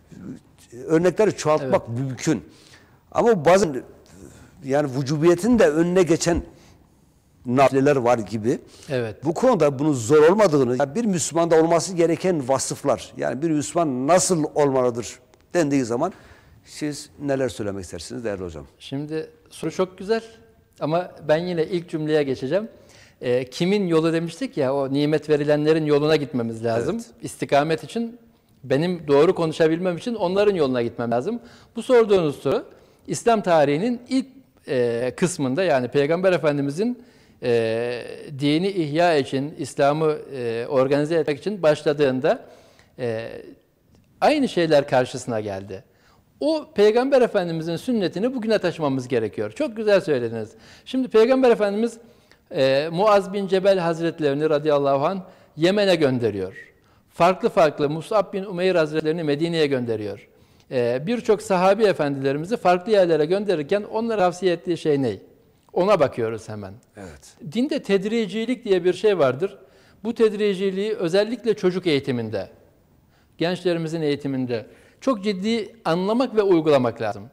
örnekleri çoğaltmak evet. mümkün. Ama bazen yani vücubiyetin de önüne geçen nafileler var gibi. Evet. Bu konuda bunun zor olmadığını, yani bir Müslümanda olması gereken vasıflar, yani bir Müslüman nasıl olmalıdır dendiği zaman siz neler söylemek istersiniz değerli hocam? Şimdi soru çok güzel ama ben yine ilk cümleye geçeceğim. E, kimin yolu demiştik ya, o nimet verilenlerin yoluna gitmemiz lazım. Evet. İstikamet için, benim doğru konuşabilmem için onların yoluna gitmem lazım. Bu sorduğunuz soru, İslam tarihinin ilk e, kısmında, yani Peygamber Efendimizin e, dini ihya için, İslam'ı e, organize etmek için başladığında e, aynı şeyler karşısına geldi. O Peygamber Efendimizin sünnetini bugüne taşımamız gerekiyor. Çok güzel söylediniz. Şimdi Peygamber Efendimiz e, Muaz bin Cebel Hazretlerini radıyallahu anh Yemen'e gönderiyor. Farklı farklı Mus'ab bin Umeyr Hazretlerini Medine'ye gönderiyor. E, Birçok sahabi efendilerimizi farklı yerlere gönderirken onlara tavsiye ettiği şey ne? Ona bakıyoruz hemen. Evet. Dinde tedricilik diye bir şey vardır. Bu tedriciliği özellikle çocuk eğitiminde, gençlerimizin eğitiminde çok ciddi anlamak ve uygulamak lazım.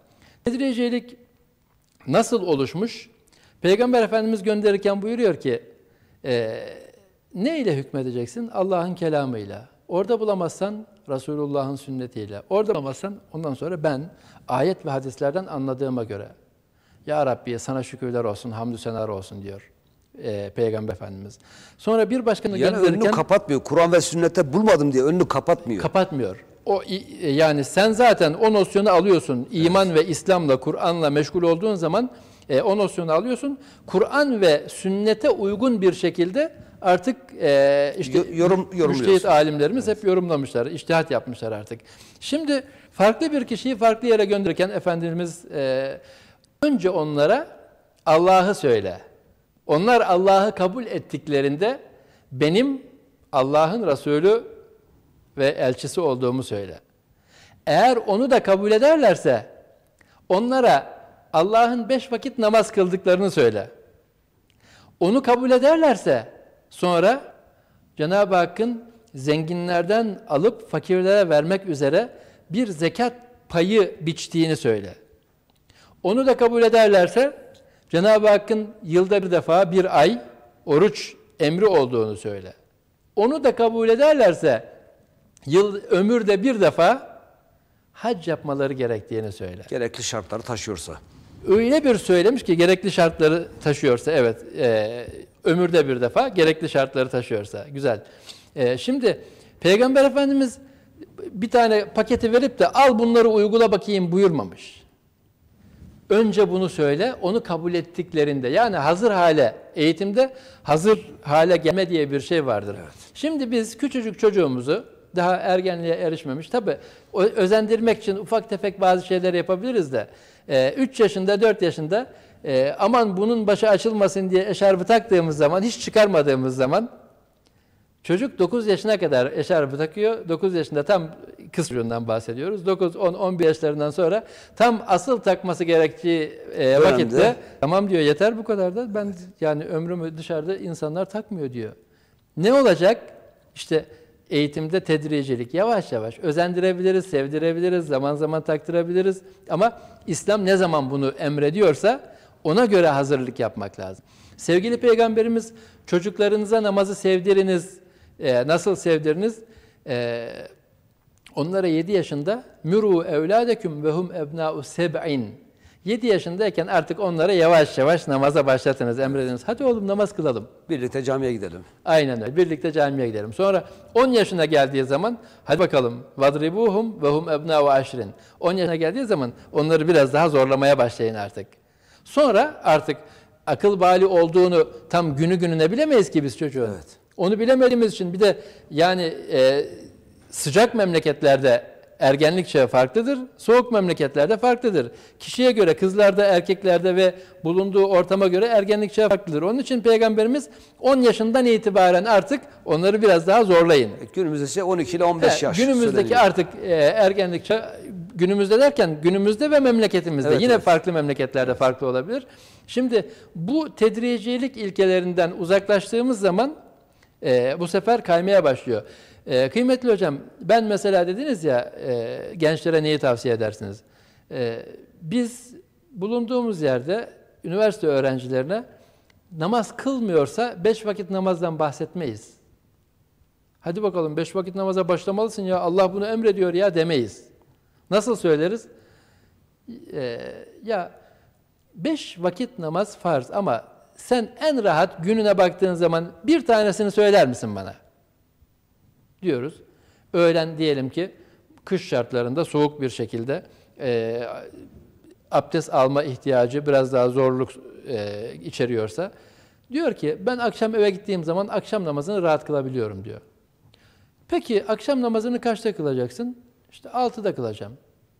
Tedricilik nasıl oluşmuş? Peygamber Efendimiz gönderirken buyuruyor ki, e, ne ile hükmedeceksin? Allah'ın kelamıyla. Orada bulamazsan Resulullah'ın sünnetiyle. Orada bulamazsan ondan sonra ben ayet ve hadislerden anladığıma göre. Ya Rabbi sana şükürler olsun, hamdü senalar olsun diyor e, Peygamber Efendimiz. Sonra bir başkanı Yani gönderirken... önünü kapatmıyor. Kur'an ve sünnette bulmadım diye önünü kapatmıyor. Kapatmıyor. O yani sen zaten o nosyonu alıyorsun. İman evet. ve İslam'la, Kur'an'la meşgul olduğun zaman e, o nosyonu alıyorsun. Kur'an ve sünnete uygun bir şekilde artık e, işte yorum müştehit alimlerimiz evet. hep yorumlamışlar, içtihat yapmışlar artık. Şimdi farklı bir kişiyi farklı yere gönderirken Efendimiz e, önce onlara Allah'ı söyle. Onlar Allah'ı kabul ettiklerinde benim Allah'ın Resulü ve elçisi olduğumu söyle. Eğer onu da kabul ederlerse onlara Allah'ın beş vakit namaz kıldıklarını söyle. Onu kabul ederlerse sonra Cenab-ı Hakk'ın zenginlerden alıp fakirlere vermek üzere bir zekat payı biçtiğini söyle. Onu da kabul ederlerse Cenab-ı Hakk'ın yılda bir defa bir ay oruç emri olduğunu söyle. Onu da kabul ederlerse yıl ömürde bir defa hac yapmaları gerektiğini söyle. Gerekli şartları taşıyorsa. Öyle bir söylemiş ki gerekli şartları taşıyorsa, evet, e, ömürde bir defa gerekli şartları taşıyorsa. Güzel. E, şimdi Peygamber Efendimiz bir tane paketi verip de al bunları uygula bakayım buyurmamış. Önce bunu söyle, onu kabul ettiklerinde, yani hazır hale, eğitimde hazır hale gelme diye bir şey vardır. Evet. Şimdi biz küçücük çocuğumuzu, daha ergenliğe erişmemiş, tabii özendirmek için ufak tefek bazı şeyler yapabiliriz de, üç yaşında, dört yaşında e, aman bunun başı açılmasın diye eşarbı taktığımız zaman, hiç çıkarmadığımız zaman, çocuk dokuz yaşına kadar eşarbı takıyor. dokuz yaşında tam kız çocuğundan bahsediyoruz. dokuz, on, on bir yaşlarından sonra tam asıl takması gerektiği e, vakitte tamam diyor, yeter bu kadar da ben yani ömrümü dışarıda insanlar takmıyor diyor. Ne olacak? İşte eğitimde tedricilik, yavaş yavaş özendirebiliriz, sevdirebiliriz, zaman zaman taktırabiliriz ama İslam ne zaman bunu emrediyorsa ona göre hazırlık yapmak lazım. Sevgili Peygamberimiz çocuklarınıza namazı sevdiriniz, e, nasıl sevdiriniz? E, onlara yedi yaşında müru evladeküm ve hum ebna'u seb'in. yedi yaşındayken artık onlara yavaş yavaş namaza başlatınız, emrediniz. Hadi oğlum namaz kılalım. Birlikte camiye gidelim. Aynen öyle. Birlikte camiye gidelim. Sonra on yaşına geldiği zaman hadi bakalım vadribuhum ve hum ebna'u aşrin. on yaşına geldiği zaman onları biraz daha zorlamaya başlayın artık. Sonra artık akıl bali olduğunu tam günü gününe bilemeyiz ki biz çocuğun. Evet. Onu bilemediğimiz için bir de yani e, sıcak memleketlerde ergenlik çağı farklıdır, soğuk memleketlerde farklıdır. Kişiye göre kızlarda, erkeklerde ve bulunduğu ortama göre ergenlik çağı farklıdır. Onun için Peygamberimiz on yaşından itibaren artık onları biraz daha zorlayın. Günümüzde ise on iki ile on beş He, yaş. Günümüzdeki söyleniyor. artık e, ergenlik çağı, günümüzde derken günümüzde ve memleketimizde. Evet, Yine evet. farklı memleketlerde farklı olabilir. Şimdi bu tedricilik ilkelerinden uzaklaştığımız zaman e, bu sefer kaymaya başlıyor. E, kıymetli hocam, ben mesela dediniz ya e, gençlere neyi tavsiye edersiniz? E, biz bulunduğumuz yerde üniversite öğrencilerine namaz kılmıyorsa beş vakit namazdan bahsetmeyiz. Hadi bakalım beş vakit namaza başlamalısın ya, Allah bunu emrediyor ya demeyiz. Nasıl söyleriz? E, ya beş vakit namaz farz ama sen en rahat gününe baktığın zaman bir tanesini söyler misin bana? Diyoruz. Öğlen diyelim ki kış şartlarında soğuk bir şekilde e, abdest alma ihtiyacı biraz daha zorluk e, içeriyorsa diyor ki ben akşam eve gittiğim zaman akşam namazını rahat kılabiliyorum diyor. Peki akşam namazını kaçta kılacaksın? İşte altıda kılacağım.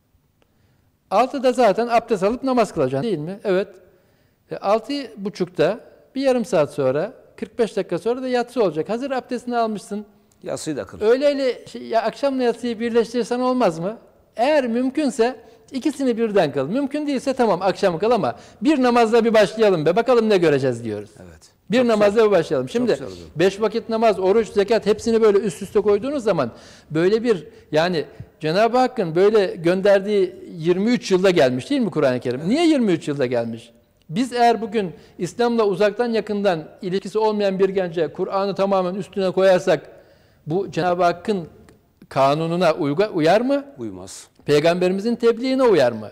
altıda zaten abdest alıp namaz kılacaksın değil mi? Evet. E, altı buçukta bir yarım saat sonra kırk beş dakika sonra da yatsı olacak. Hazır abdestini almışsın. Yatsıyı da kıl. Öyleyle şey, ya akşamla yatsıyı birleştirirsen olmaz mı? Eğer mümkünse ikisini birden kıl. Mümkün değilse tamam akşam kıl ama bir namazla bir başlayalım be. Bakalım ne göreceğiz diyoruz. Evet. Bir Çok namazla güzel. bir başlayalım. Şimdi Çok güzel. beş vakit namaz, oruç, zekat hepsini böyle üst üste koyduğunuz zaman böyle bir yani Cenab-ı Hakk'ın böyle gönderdiği yirmi üç yılda gelmiş değil mi Kur'an-ı Kerim? Niye yirmi üç yılda gelmiş? Biz eğer bugün İslam'la uzaktan yakından ilişkisi olmayan bir gence Kur'an'ı tamamen üstüne koyarsak bu Cenab-ı Hakk'ın kanununa uyga, uyar mı? Uymaz. Peygamberimizin tebliğine uyar mı?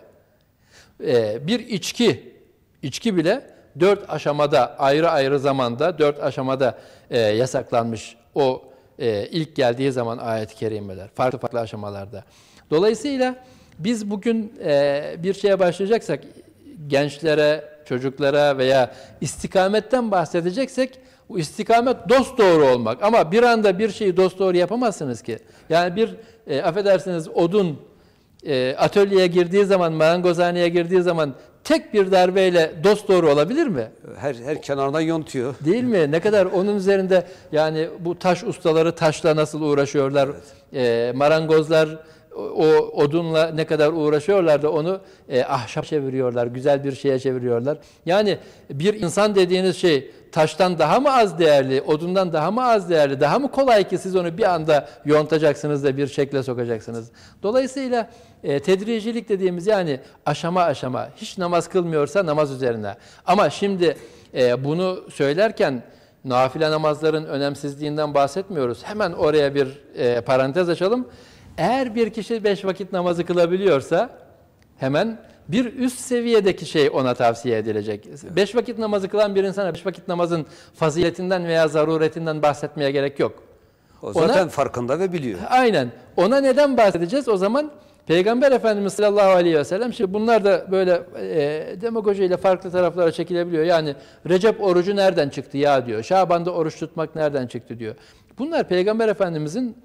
Ee, bir içki, içki bile dört aşamada, ayrı ayrı zamanda, dört aşamada e, yasaklanmış o e, ilk geldiği zaman ayet-i kerimeler, farklı farklı aşamalarda. Dolayısıyla biz bugün e, bir şeye başlayacaksak, gençlere, çocuklara veya istikametten bahsedeceksek, bu istikamet dosdoğru olmak. Ama bir anda bir şeyi dosdoğru yapamazsınız ki. Yani bir, e, affedersiniz odun e, atölyeye girdiği zaman, marangozhaneye girdiği zaman tek bir darbeyle dosdoğru olabilir mi? Her her kenarından yontuyor. Değil mi? Ne kadar onun üzerinde yani bu taş ustaları taşla nasıl uğraşıyorlar? Evet. E, marangozlar o odunla ne kadar uğraşıyorlar da onu e, ahşap çeviriyorlar, güzel bir şeye çeviriyorlar. Yani bir insan dediğiniz şey taştan daha mı az değerli, odundan daha mı az değerli, daha mı kolay ki siz onu bir anda yontacaksınız da bir şekle sokacaksınız. Dolayısıyla e, tedricilik dediğimiz yani aşama aşama, hiç namaz kılmıyorsa namaz üzerine. Ama şimdi e, bunu söylerken nafile namazların önemsizliğinden bahsetmiyoruz. Hemen oraya bir e, parantez açalım. Eğer bir kişi beş vakit namazı kılabiliyorsa hemen bir üst seviyedeki şey ona tavsiye edilecek. Beş vakit namazı kılan bir insana beş vakit namazın faziletinden veya zaruretinden bahsetmeye gerek yok. O zaten ona, farkında ve biliyor. Aynen. Ona neden bahsedeceğiz? O zaman Peygamber Efendimiz sallallahu aleyhi ve sellem, şimdi bunlar da böyle e, demagojiyle farklı taraflara çekilebiliyor. Yani Recep orucu nereden çıktı ya diyor. Şaban'da oruç tutmak nereden çıktı diyor. Bunlar Peygamber Efendimizin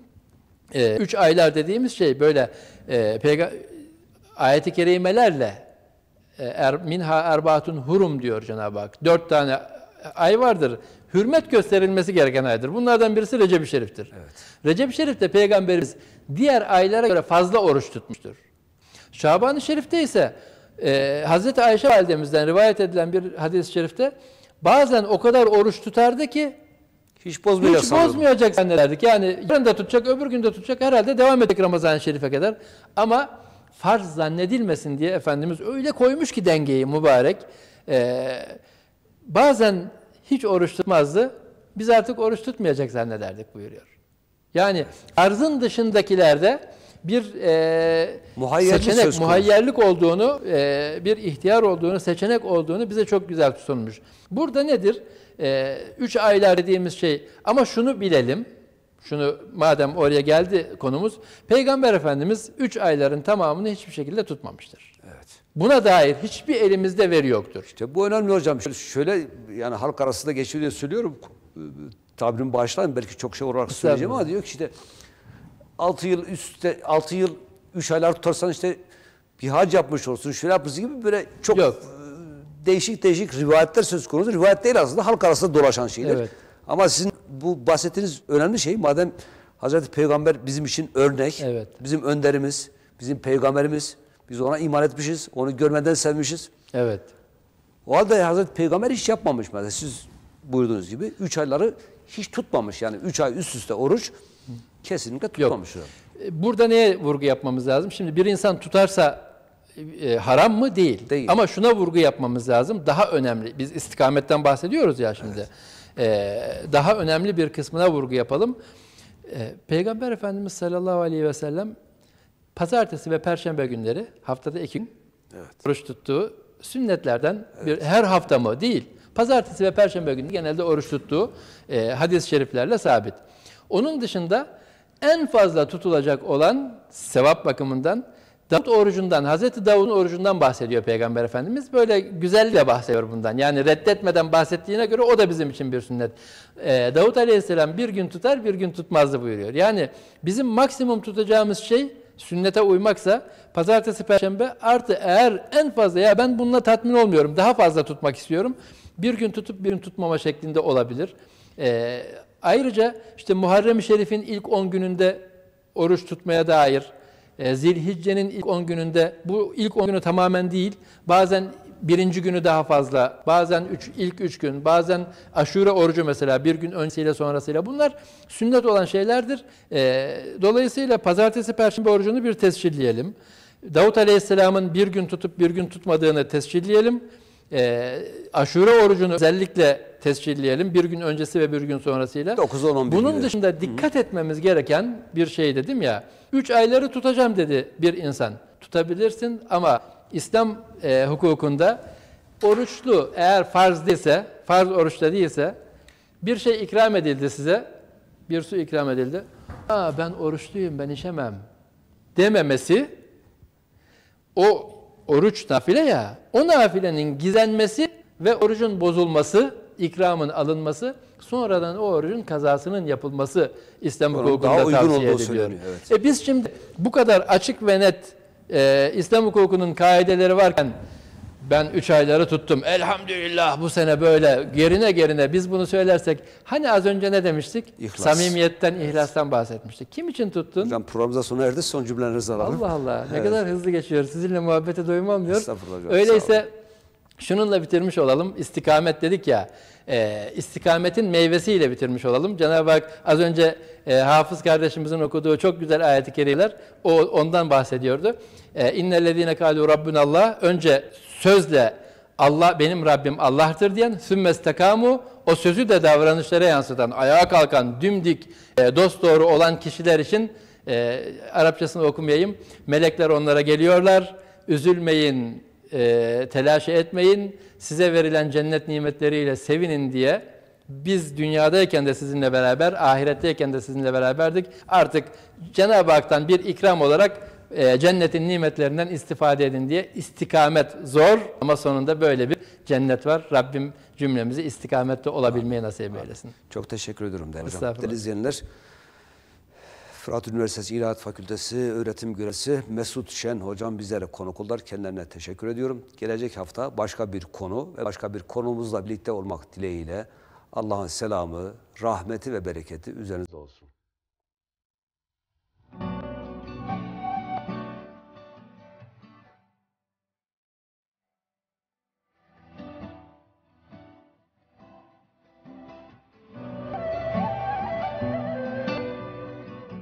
e, üç aylar dediğimiz şey böyle e, peyga- ayet-i kerimelerle e, er, minha erbatun hurum diyor Cenab-ı Hak. Dört tane ay vardır. Hürmet gösterilmesi gereken aydır. Bunlardan birisi Recep-i Şerif'tir. Evet. Recep-i Şerif'te Peygamberimiz diğer aylara göre fazla oruç tutmuştur. Şaban-ı Şerif'te ise e, Hazreti Ayşe validemizden rivayet edilen bir hadis-i şerifte bazen o kadar oruç tutardı ki hiç bozmayacak, hiç bozmayacak zannederdik. Yani yarın da tutacak, öbür gün de tutacak, herhalde devam edecek Ramazan-ı Şerif'e kadar. Ama farz zannedilmesin diye Efendimiz öyle koymuş ki dengeyi mübarek. Ee, bazen hiç oruç tutmazdı. Biz artık oruç tutmayacak zannederdik buyuruyor. Yani arzın dışındakilerde bir e, seçenek, muhayyerlik olduğunu, e, bir ihtiyar olduğunu, seçenek olduğunu bize çok güzel sunmuş. Burada nedir? E, üç aylar dediğimiz şey, ama şunu bilelim, şunu madem oraya geldi konumuz, Peygamber Efendimiz üç ayların tamamını hiçbir şekilde tutmamıştır. Evet. Buna dair hiçbir elimizde veri yoktur. İşte bu önemli hocam. Şöyle, şöyle yani halk arasında geçiyor diye söylüyorum. Tabirimi bağışlayın, belki çok şey olarak söyleyeceğim ama diyor ki işte altı yıl üstte altı yıl üç aylar tutarsan işte bir hac yapmış olsun, şöyle yapmışsın gibi böyle çok Yok. değişik değişik rivayetler söz konusu. Rivayet değil aslında, halk arasında dolaşan şeyler. Evet. Ama sizin bu bahsettiğiniz önemli şey, madem Hazreti Peygamber bizim için örnek, evet. bizim önderimiz, bizim peygamberimiz, biz ona iman etmişiz, onu görmeden sevmişiz. Evet. O halde Hazreti Peygamber hiç yapmamış mesela, siz buyurduğunuz gibi üç ayları hiç tutmamış, yani üç ay üst üste oruç kesinlikle tutmamış. Yok. Burada neye vurgu yapmamız lazım? Şimdi bir insan tutarsa e, haram mı? Değil. Değil. Ama şuna vurgu yapmamız lazım. Daha önemli. Biz istikametten bahsediyoruz ya şimdi. Evet. E, daha önemli bir kısmına vurgu yapalım. E, Peygamber Efendimiz sallallahu aleyhi ve sellem pazartesi ve perşembe günleri haftada iki gün evet. oruç tuttuğu sünnetlerden evet. bir, her hafta mı? Değil. Pazartesi ve perşembe günü genelde oruç tuttuğu e, hadis-i şeriflerle sabit. Onun dışında en fazla tutulacak olan sevap bakımından Davut orucundan, Hazreti Davud'un orucundan bahsediyor Peygamber Efendimiz. Böyle güzelle bahsediyor bundan. Yani reddetmeden bahsettiğine göre o da bizim için bir sünnet. Ee, Davut Aleyhisselam bir gün tutar, bir gün tutmazdı buyuruyor. Yani bizim maksimum tutacağımız şey sünnete uymaksa pazartesi, perşembe artı eğer en fazla ya ben bununla tatmin olmuyorum, daha fazla tutmak istiyorum. Bir gün tutup bir gün tutmama şeklinde olabilir. Ee, ayrıca işte Muharrem-i Şerif'in ilk on gününde oruç tutmaya dair, Zilhicce'nin ilk on gününde, bu ilk on günü tamamen değil, bazen birinci günü daha fazla, bazen üç, ilk üç gün, bazen aşure orucu mesela bir gün öncesiyle sonrasıyla, bunlar sünnet olan şeylerdir. E, dolayısıyla pazartesi, perşembe orucunu bir tescilleyelim. Davut Aleyhisselam'ın bir gün tutup bir gün tutmadığını tescilleyelim. E, Aşure orucunu özellikle tescilleyelim. Bir gün öncesi ve bir gün sonrasıyla. dokuz on on bir Bunun gibi. dışında dikkat etmemiz gereken bir şey dedim ya. Üç ayları tutacağım dedi bir insan. Tutabilirsin ama İslam e, hukukunda oruçlu eğer farz değilse, farz oruçta değilse bir şey ikram edildi size. Bir su ikram edildi. Aa, ben oruçluyum, ben içemem dememesi, o oruç nafile ya, o nafilenin gizlenmesi ve orucun bozulması, ikramın alınması, sonradan o orucun kazasının yapılması İslam Onun hukukunda daha uygun tavsiye olduğu ediliyor. söyleniyor, evet. E biz şimdi bu kadar açık ve net e, İslam hukukunun kaideleri varken ben üç ayları tuttum, elhamdülillah bu sene böyle gerine gerine biz bunu söylersek, hani az önce ne demiştik? İhlas. Samimiyetten, ihlastan bahsetmiştik. Kim için tuttun? Hocam programımıza sona erdi. Son cümlelerinizi alalım. Allah Allah, ne Evet. kadar hızlı geçiyor. Sizinle muhabbete doyum olmuyor. Estağfurullah hocam, sağ Öyleyse olun. şununla bitirmiş olalım. İstikamet dedik ya, e, istikametin meyvesiyle bitirmiş olalım. Cenab-ı Hak az önce e, Hafız kardeşimizin okuduğu çok güzel ayet-i kerimeler, o ondan bahsediyordu. E, İnnellezîne kâlû rabbunallah, önce sözle Allah benim Rabbim Allah'tır diyen, sümmestekamu, o sözü de davranışlara yansıtan, ayağa kalkan, dümdik, e, dosdoğru olan kişiler için e, Arapçasını okumayayım. Melekler onlara geliyorlar. Üzülmeyin, e, telaş etmeyin. Size verilen cennet nimetleriyle sevinin diye. Biz dünyadayken de sizinle beraber, ahiretteyken de sizinle beraberdik. Artık Cenab-ı Hak'tan bir ikram olarak e, cennetin nimetlerinden istifade edin diye. İstikamet zor ama sonunda böyle bir cennet var. Rabbim cümlemizi istikamette olabilmeyi nasip eylesin. Çok teşekkür ediyorum değerli hocam. Estağfurullah. Değerli izleyenler, Fırat Üniversitesi İlahiyat Fakültesi öğretim görevlisi Mesut Şen hocam bizlere konuk oldular. Kendilerine teşekkür ediyorum. Gelecek hafta başka bir konu ve başka bir konumuzla birlikte olmak dileğiyle Allah'ın selamı, rahmeti ve bereketi üzerinizde olsun.